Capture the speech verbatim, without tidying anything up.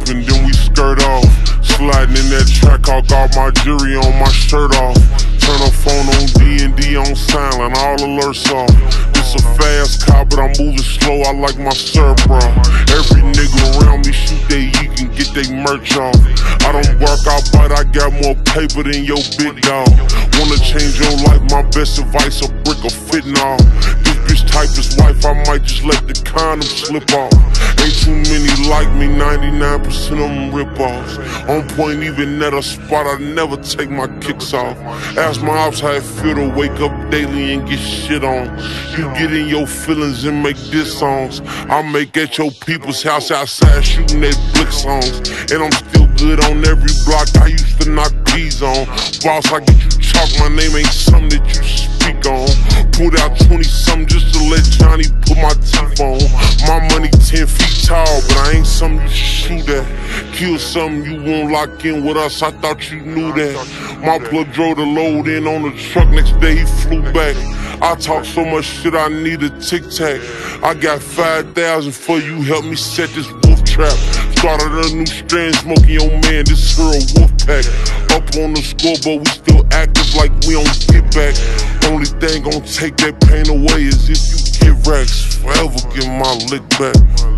and then we skirt off. Sliding in that track, I got my jury on, my shirt off. Turn her phone on D and D on silent, all alerts off. It's a fast car, but I'm moving slow, I like my syrup, bro. Every nigga around me shoot they you can get they merch off. I don't work out, but I got more paper than your big dog. Wanna change your life, my best advice, a brick of fitting off. This bitch type is wife, I might just let the condom slip off. Ain't too many like me, ninety-nine percent of them rip-offs. On point, even at a spot, I never take my kicks off. Ask my ops how it feel to wake up daily and get shit on. You get in your feelings and make diss songs. I make at your people's house outside shooting they blick songs. And I'm still good on every block, I used to knock these on. Boss, I get you chalk, my name ain't something that you speak on. Put out twenty something just to let Johnny put my teeth on. My money ten feet tall, but I ain't something you shoot at. Kill something you won't lock in with us, I thought you knew that. My plug drove the load in on the truck, next day he flew back. I talk so much shit I need a tic-tac. I got five thousand for you, help me set this wolf trap. Started a new strand, smoking your man, this here a wolf pack. Up on the scoreboard, we still active like we don't get back. Only thing gon' take that pain away is if you get racks. Forever get my lick back.